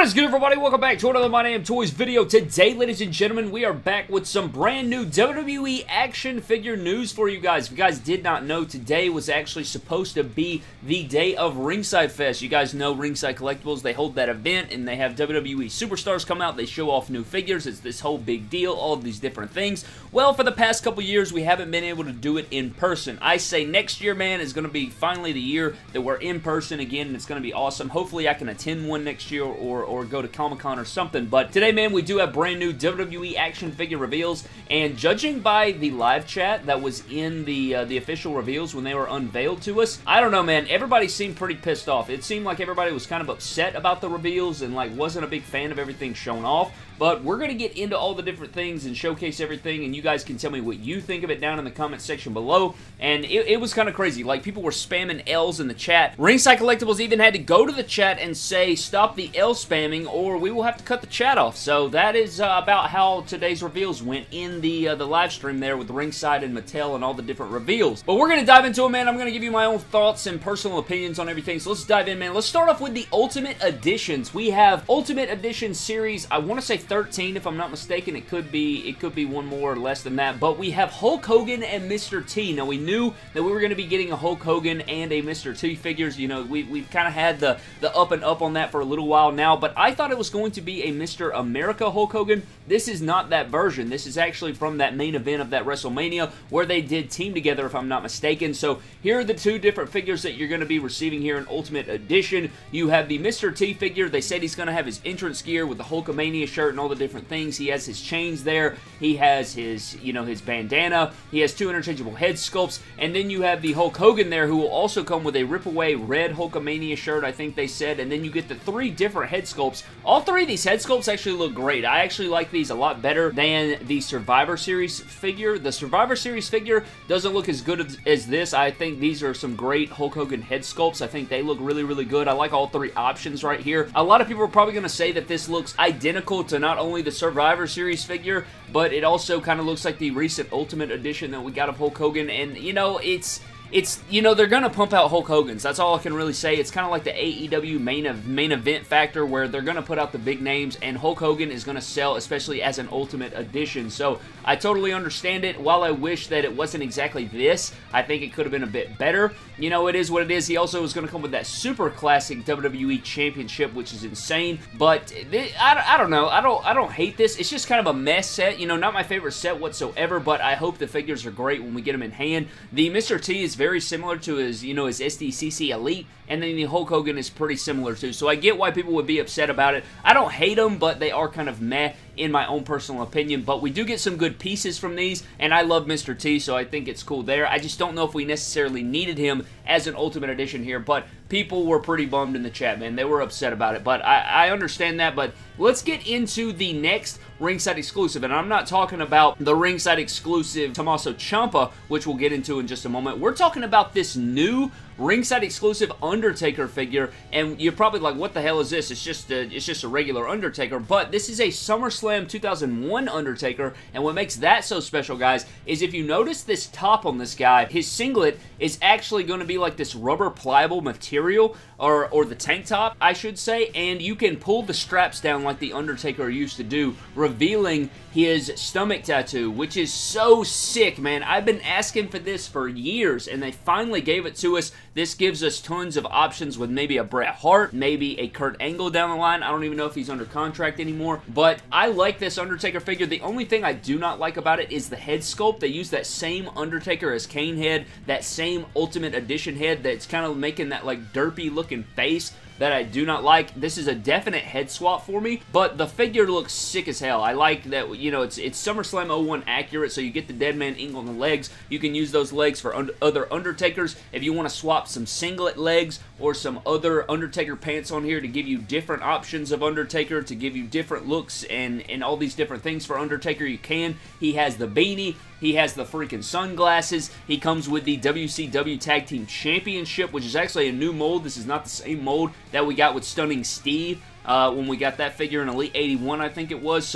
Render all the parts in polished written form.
What is good, everybody? Welcome back to another My Damn Toys video. Today, ladies and gentlemen, we are back with some brand new WWE action figure news for you guys. If you guys did not know, today was actually supposed to be the day of Ringside Fest. You guys know Ringside Collectibles, they hold that event and they have WWE superstars come out, they show off new figures, it's this whole big deal, all of these different things. Well, for the past couple years, we haven't been able to do it in person. I say next year, man, is going to be finally the year that we're in person again, and it's going to be awesome. Hopefully, I can attend one next year or go to Comic-Con or something. But today, man, we do have brand new WWE action figure reveals, and judging by the live chat that was in the official reveals when they were unveiled to us, I don't know, man, everybody seemed pretty pissed off. It seemed like everybody was kind of upset about the reveals and like wasn't a big fan of everything shown off. But we're going to get into all the different things and showcase everything, and you guys can tell me what you think of it down in the comment section below. And it was kind of crazy. Like, people were spamming L's in the chat. Ringside Collectibles even had to go to the chat and say, stop the L spamming, or we will have to cut the chat off. So that is about how today's reveals went in the live stream there with Ringside and Mattel and all the different reveals. But we're going to dive into it, man. I'm going to give you my own thoughts and personal opinions on everything. So let's dive in, man. Let's start off with the Ultimate Editions. We have Ultimate Edition Series, I want to say 13, if I'm not mistaken. It could be one more or less than that, but we have Hulk Hogan and Mr. T. Now, we knew that we were going to be getting a Hulk Hogan and a Mr. T figures. You know, we've kind of had the up and up on that for a little while now, but I thought it was going to be a Mr. America Hulk Hogan. This is not that version. This is actually from that main event of that WrestleMania where they did team together, if I'm not mistaken. So here are the two different figures that you're going to be receiving here in Ultimate Edition. You have the Mr. T figure. They said he's going to have his entrance gear with the Hulkamania shirt and all the different things. He has his chains there. He has his, you know, his bandana. He has two interchangeable head sculpts. And then you have the Hulk Hogan there, who will also come with a rip-away red Hulkamania shirt, I think they said. And then you get the three different head sculpts. All three of these head sculpts actually look great. I actually like these a lot better than the Survivor Series figure. The Survivor Series figure doesn't look as good as this. I think these are some great Hulk Hogan head sculpts. I think they look really, really good. I like all three options right here. A lot of people are probably going to say that this looks identical to not only the Survivor Series figure, but it also kind of looks like the recent Ultimate Edition that we got of Hulk Hogan. And, you know, it's you know, they're going to pump out Hulk Hogan's. That's all I can really say. It's kind of like the AEW main event factor where they're going to put out the big names, and Hulk Hogan is going to sell, especially as an Ultimate Edition. So I totally understand it. While I wish that it wasn't exactly this, I think it could have been a bit better. You know, it is what it is. He also is going to come with that super classic WWE Championship, which is insane. But I don't know. I don't hate this. It's just kind of a mess set. You know, not my favorite set whatsoever, but I hope the figures are great when we get them in hand. The Mr. T is very similar to his, you know, his SDCC Elite, and then the Hulk Hogan is pretty similar too. So I get why people would be upset about it. I don't hate them, but they are kind of meh in my own personal opinion. But we do get some good pieces from these, and I love Mr. T, so I think it's cool there. I just don't know if we necessarily needed him as an Ultimate Edition here, but people were pretty bummed in the chat, man. They were upset about it, but I understand that. But let's get into the next Ringside exclusive, and I'm not talking about the Ringside exclusive Tommaso Ciampa, which we'll get into in just a moment. We're talking about this new Ringside exclusive Undertaker figure, and you're probably like, what the hell is this? It's just a regular Undertaker, but this is a SummerSlam 2001 Undertaker, and what makes that so special, guys, is if you notice this top on this guy, his singlet is actually going to be like this rubber pliable material, or the tank top, I should say, and you can pull the straps down like the Undertaker used to do, revealing his stomach tattoo, which is so sick, man. I've been asking for this for years, and they finally gave it to us. This gives us tons of options with maybe a Bret Hart, maybe a Kurt Angle down the line. I don't even know if he's under contract anymore, but I like this Undertaker figure. The only thing I do not like about it is the head sculpt. They use that same Undertaker as Kane head, that same Ultimate Edition head that's kind of making that like derpy looking face that I do not like. This is a definite head swap for me, but the figure looks sick as hell. I like that, you know, it's SummerSlam 01 accurate, so you get the Deadman ink on the legs. You can use those legs for other Undertakers. If you want to swap some singlet legs or some other Undertaker pants on here to give you different options of Undertaker, to give you different looks and all these different things for Undertaker, you can. He has the beanie. He has the freaking sunglasses. He comes with the WCW Tag Team Championship, which is actually a new mold. This is not the same mold that we got with Stunning Steve when we got that figure in Elite 81, I think it was. So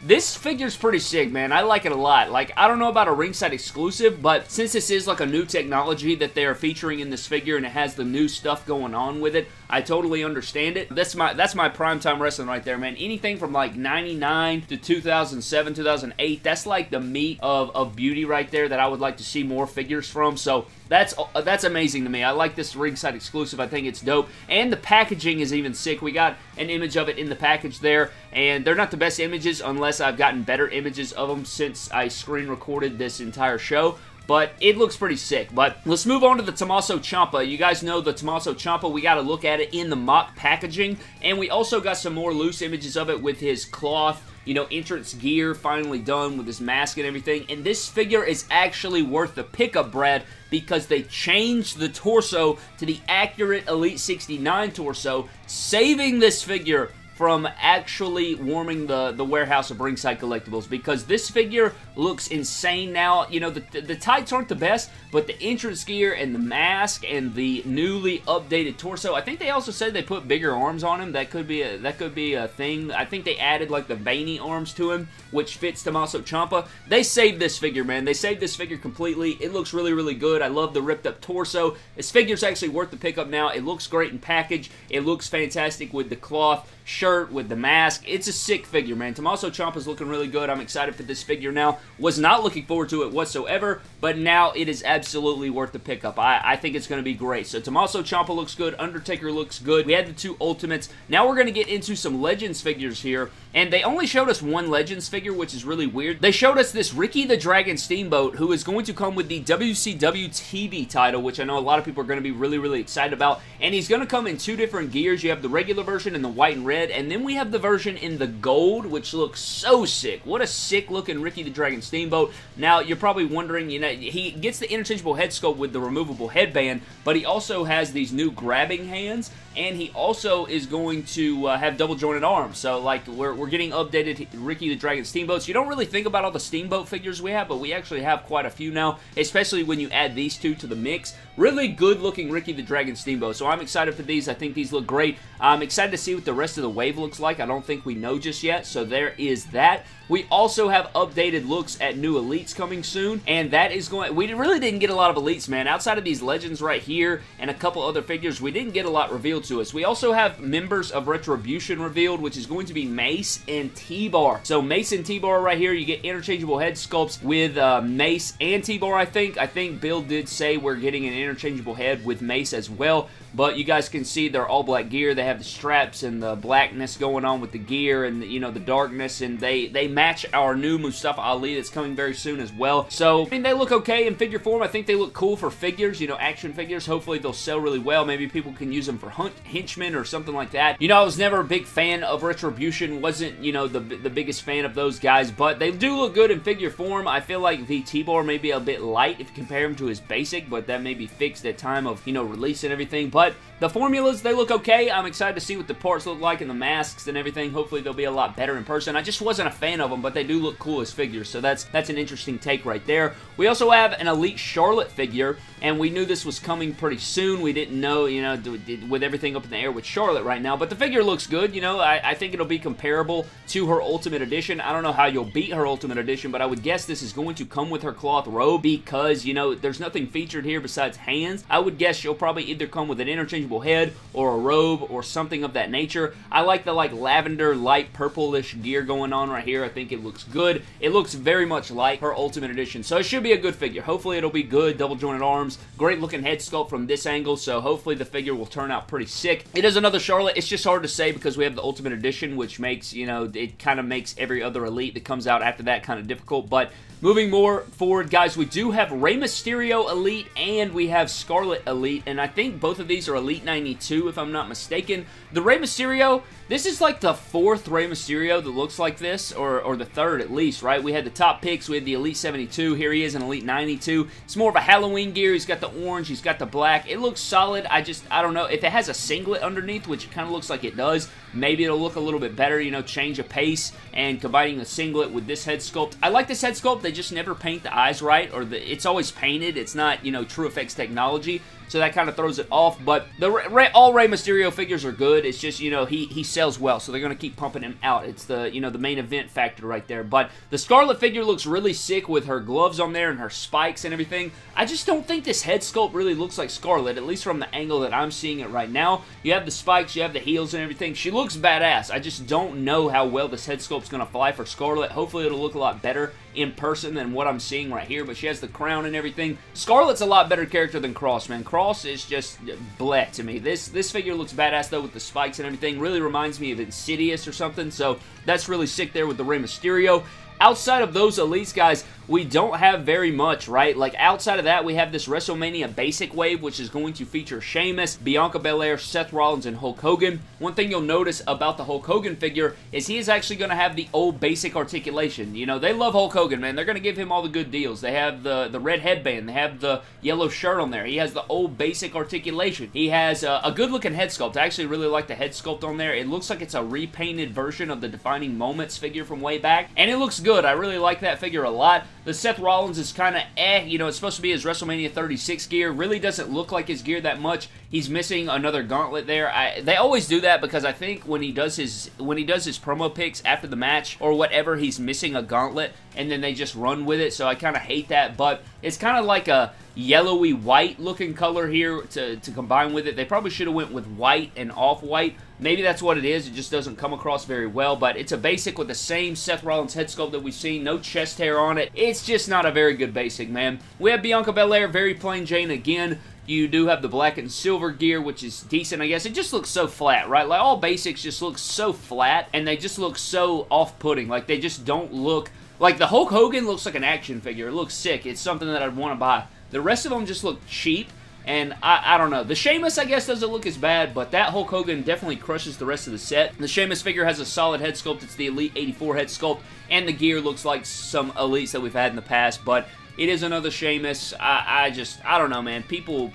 This figure's pretty sick, man. I like it a lot. Like, I don't know about a ringside exclusive, but since this is like a new technology that they are featuring in this figure and it has the new stuff going on with it, I totally understand it. That's my primetime wrestling right there, man. Anything from like 99 to 2007, 2008, that's like the meat of beauty right there that I would like to see more figures from. So that's amazing to me. I like this ringside exclusive. I think it's dope. And the packaging is even sick. We got an image of it in the package there, and they're not the best images unless I've gotten better images of them since I screen recorded this entire show. But it looks pretty sick. But let's move on to the Tommaso Ciampa. You guys know the Tommaso Ciampa. We got to look at it in the mock packaging. And we also got some more loose images of it with his cloth, you know, entrance gear finally done with his mask and everything. And this figure is actually worth the pickup, Brad, because they changed the torso to the accurate Elite 69 torso, saving this figure from actually warming the warehouse of Ringside Collectibles, because this figure looks insane now. You know, the tights aren't the best, but the entrance gear and the mask and the newly updated torso, I think they also said they put bigger arms on him. That could be a thing. I think they added like the veiny arms to him, which fits Tommaso Ciampa. They saved this figure, man. They saved this figure completely. It looks really, really good. I love the ripped up torso. This figure's actually worth the pickup now. It looks great in package. It looks fantastic with the cloth shirt, with the mask. It's a sick figure, man. Tommaso Ciampa's looking really good. I'm excited for this figure now. Was not looking forward to it whatsoever, but now it is absolutely worth the pickup. I think it's going to be great. So Tommaso Ciampa looks good. Undertaker looks good. We had the two Ultimates. Now we're going to get into some Legends figures here, and they only showed us one Legends figure, which is really weird. They showed us this Ricky the Dragon Steamboat, who is going to come with the WCW TV title, which I know a lot of people are going to be really, really excited about, and he's going to come in two different gears. You have the regular version in the white and red, and then we have the version in the gold, which looks so sick. What a sick looking Ricky the Dragon Steamboat. Now, you're probably wondering, you know, he gets the interchangeable head sculpt with the removable headband, but he also has these new grabbing hands, and he also is going to have double jointed arms. So, like, we're getting updated Ricky the Dragon Steamboats. You don't really think about all the Steamboat figures we have, but we actually have quite a few now, especially when you add these two to the mix. Really good looking Ricky the Dragon Steamboat. So I'm excited for these. I think these look great. I'm excited to see what the rest of the wave looks like. I don't think we know just yet, so there is that. We also have updated looks at new Elites coming soon, and that is going... We really didn't get a lot of Elites, man. Outside of these Legends right here and a couple other figures, we didn't get a lot revealed to us. We also have members of Retribution revealed, which is going to be Mace and T-Bar. So Mace and T-Bar right here, you get interchangeable head sculpts with Mace and T-Bar, I think. I think Bill did say we're getting an interchangeable head with Mace as well, but you guys can see they're all black gear. They have the straps and the blackness going on with the gear and, you know, the darkness, and they match our new Mustafa Ali that's coming very soon as well. So, I mean, they look okay in figure form. I think they look cool for figures, you know, action figures. Hopefully they'll sell really well. Maybe people can use them for henchmen or something like that. You know, I was never a big fan of Retribution. Wasn't, you know, the biggest fan of those guys, but they do look good in figure form. I feel like the T-Bar may be a bit light if you compare him to his basic, but that may be fixed at time of, you know, release and everything. But the formulas, they look okay. I'm excited to see what the parts look like and the masks and everything. Hopefully they'll be a lot better in person. I just wasn't a fan of them, but they do look cool as figures, so that's an interesting take right there. We also have an Elite Charlotte figure, and we knew this was coming pretty soon. We didn't know, you know, with everything up in the air with Charlotte right now, but the figure looks good. You know, I think it'll be comparable to her Ultimate Edition. I don't know how you'll beat her Ultimate Edition, but I would guess this is going to come with her cloth robe because, you know, there's nothing featured here besides hands. I would guess she'll probably either come with an interchangeable head or a robe or something of that nature. I like the, like, lavender, light purplish gear going on right here. I think it looks good. It looks very much like her Ultimate Edition, so it should be a good figure. Hopefully it'll be good. Double jointed arms. Great looking head sculpt from this angle, so hopefully the figure will turn out pretty sick. It is another Charlotte. It's just hard to say because we have the Ultimate Edition, which makes, you know, it kind of makes every other Elite that comes out after that kind of difficult, but moving more forward, guys, we do have Rey Mysterio Elite and we have Scarlet Elite, and I think both of these are Elite 92 if I'm not mistaken. The Rey Mysterio, this is like the fourth Rey Mysterio that looks like this, or the third at least, right? We had the top picks, we had the Elite 72, here he is in Elite 92. It's more of a Halloween gear, he's got the orange, he's got the black. It looks solid. I don't know, if it has a singlet underneath, which it kind of looks like it does, maybe it'll look a little bit better, you know, change of pace, and combining the singlet with this head sculpt. I like this head sculpt. They just never paint the eyes right, or it's always painted. It's not, you know, TrueFX technology, so that kind of throws it off. But all Rey Mysterio figures are good. It's just, you know, he sells well, so they're going to keep pumping him out. It's the, you know, the main event factor right there. But the Scarlett figure looks really sick with her gloves on there and her spikes and everything. I just don't think this head sculpt really looks like Scarlett, at least from the angle that I'm seeing it right now. You have the spikes, you have the heels and everything. She looks badass. I just don't know how well this head sculpt's going to fly for Scarlett. Hopefully it'll look a lot better in person than what I'm seeing right here, but she has the crown and everything. Scarlett's a lot better character than Cross, man. Cross is just bleh to me. This figure looks badass, though, with the spikes and everything. Really reminds me of Insidious or something, so that's really sick there with the Rey Mysterio. Outside of those elites, guys, we don't have very much, right? Like, outside of that, we have this WrestleMania Basic Wave, which is going to feature Sheamus, Bianca Belair, Seth Rollins, and Hulk Hogan. One thing you'll notice about the Hulk Hogan figure is he is actually going to have the old basic articulation. You know, they love Hulk Hogan, man. They're going to give him all the good deals. They have the red headband. They have the yellow shirt on there. He has the old basic articulation. He has a good-looking head sculpt. I actually really like the head sculpt on there. It looks like it's a repainted version of the Defining Moments figure from way back, and it looks good. I really like that figure a lot. The Seth Rollins is kind of you know, it's supposed to be his WrestleMania 36 gear. Really doesn't look like his gear that much. He's missing another gauntlet there. They always do that because I think when he does his promo pics after the match or whatever, he's missing a gauntlet and then they just run with it. So I kind of hate that, but it's kind of like a yellowy white looking color here to combine with it. They probably should have went with white and off-white. Maybe that's what it is. It just doesn't come across very well, but it's a basic with the same Seth Rollins head sculpt that we've seen. No chest hair on it. It's just not a very good basic, man. We have Bianca Belair, very plain Jane again. You do have the black and silver gear, which is decent, I guess. It just looks so flat, right? Like, all basics just look so flat, and they just look so off-putting. Like, they just don't look... Like, the Hulk Hogan looks like an action figure. It looks sick. It's something that I'd want to buy. The rest of them just look cheap, and I don't know. The Sheamus, I guess, doesn't look as bad, but that Hulk Hogan definitely crushes the rest of the set. The Sheamus figure has a solid head sculpt. It's the Elite 84 head sculpt, and the gear looks like some Elites that we've had in the past, but it is another Sheamus. I don't know, man. People...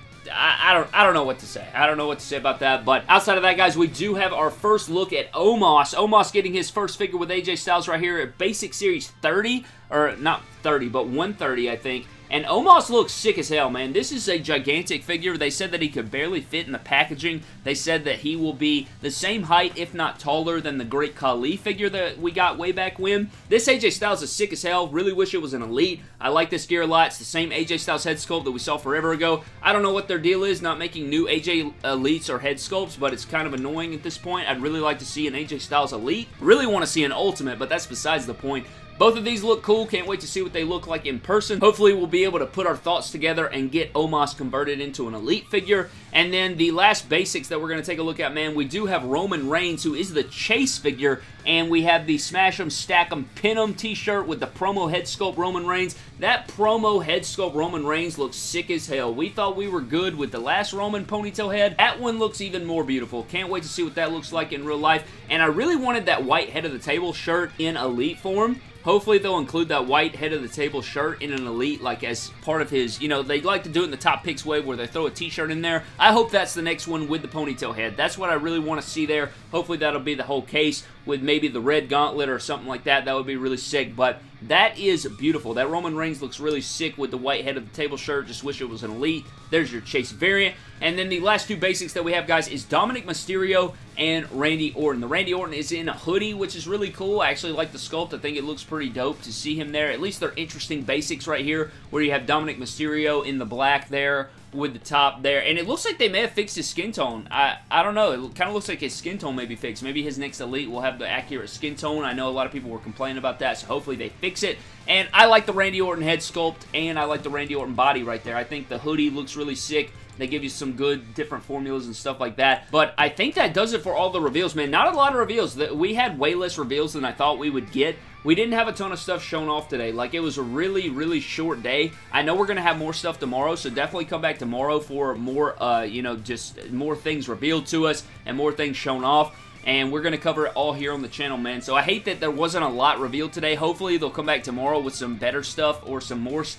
I don't know what to say. I don't know what to say about that, but outside of that, guys, we do have our first look at Omos. Omos getting his first figure with AJ Styles right here at Basic Series 30, or not 30, but 130, I think. And Omos looks sick as hell, man. This is a gigantic figure. They said that he could barely fit in the packaging. They said that he will be the same height, if not taller, than the Great Khali figure that we got way back when. This AJ Styles is sick as hell. Really wish it was an Elite. I like this gear a lot. It's the same AJ Styles head sculpt that we saw forever ago. I don't know what their deal is, not making new AJ Elites or head sculpts, but it's kind of annoying at this point. I'd really like to see an AJ Styles Elite. Really want to see an Ultimate, but that's besides the point. Both of these look cool. Can't wait to see what they look like in person. Hopefully, we'll be able to put our thoughts together and get Omos converted into an Elite figure. And then the last basics that we're going to take a look at, man, we do have Roman Reigns, who is the Chase figure, and we have the Smash 'em, Stack 'em, Pin 'em t-shirt with the promo head sculpt Roman Reigns. That promo head sculpt Roman Reigns looks sick as hell. We thought we were good with the last Roman ponytail head. That one looks even more beautiful. Can't wait to see what that looks like in real life. And I really wanted that white head of the table shirt in Elite form. Hopefully they'll include that white head of the table shirt in an Elite, like as part of his, you know, they like to do it in the Top Picks way where they throw a t-shirt in there. I hope that's the next one with the ponytail head. That's what I really want to see there. Hopefully that'll be the whole case with maybe the red gauntlet or something like that. That would be really sick, but that is beautiful. That Roman Reigns looks really sick with the white head of the table shirt. Just wish it was an Elite. There's your Chase variant. And then the last two basics that we have, guys, is Dominic Mysterio and Randy Orton. The Randy Orton is in a hoodie, which is really cool. I actually like the sculpt. I think it looks pretty dope to see him there. At least they're interesting basics right here, where you have Dominic Mysterio in the black there with the top there. And it looks like they may have fixed his skin tone. I don't know. It kind of looks like his skin tone may be fixed. Maybe his next Elite will have the accurate skin tone. I know a lot of people were complaining about that, so hopefully they fix it. And I like the Randy Orton head sculpt, and I like the Randy Orton body right there. I think the hoodie looks really sick. They give you some good different formulas and stuff like that. But I think that does it for all the reveals, man. Not a lot of reveals. We had way less reveals than I thought we would get. We didn't have a ton of stuff shown off today. Like, it was a really, really short day. I know we're going to have more stuff tomorrow, so definitely come back tomorrow for more, you know, just more things revealed to us and more things shown off. And we're going to cover it all here on the channel, man. So I hate that there wasn't a lot revealed today. Hopefully they'll come back tomorrow with some better stuff or some more stuff.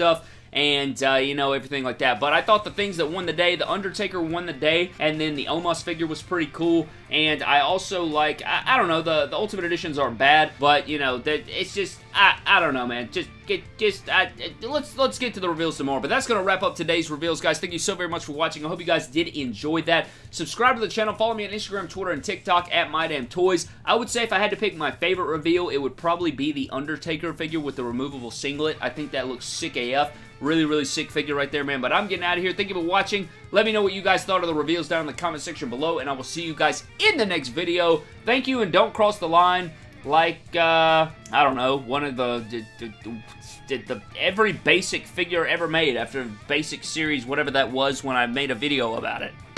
and, you know, everything like that. But I thought the things that won the day, the Undertaker won the day, and then the Omos figure was pretty cool, and I also like, I don't know, the Ultimate Editions aren't bad, but, you know, it's just, I don't know, man, let's get to the reveals some more. But that's going to wrap up today's reveals, guys. Thank you so very much for watching. I hope you guys did enjoy that. Subscribe to the channel. Follow me on Instagram, Twitter, and TikTok at MyDamnToys. I would say if I had to pick my favorite reveal, it would probably be the Undertaker figure with the removable singlet. I think that looks sick AF. Really, really sick figure right there, man. But I'm getting out of here. Thank you for watching. Let me know what you guys thought of the reveals down in the comment section below, and I will see you guys in the next video. Thank you, and don't cross the line like, I don't know, one of every basic figure ever made after Basic Series, whatever that was, when I made a video about it.